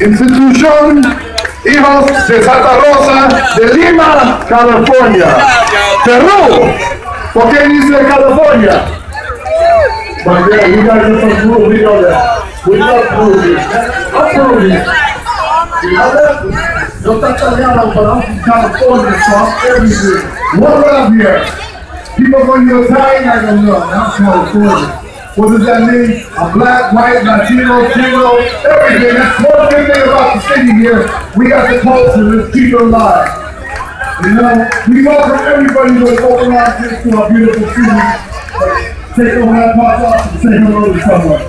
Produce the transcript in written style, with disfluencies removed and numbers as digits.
Institución Hijos de Santa Rosa de Lima, California. Perú. ¿Por qué dice California? But yeah, you guys are from Peru, we know that. We love Peru. I'm Peruvian. You know that? Yo estoy italiano, but I'm from California, so I'm everywhere. What love here? People when you're Italian, I don't know. I'm California. What does that mean? A black, white, Latino, Chino, everything. That's one good thing about the city here. We got the culture. Let's keep it alive. You know, we welcome everybody to open our to our beautiful city. Take over that pop off and say hello to someone.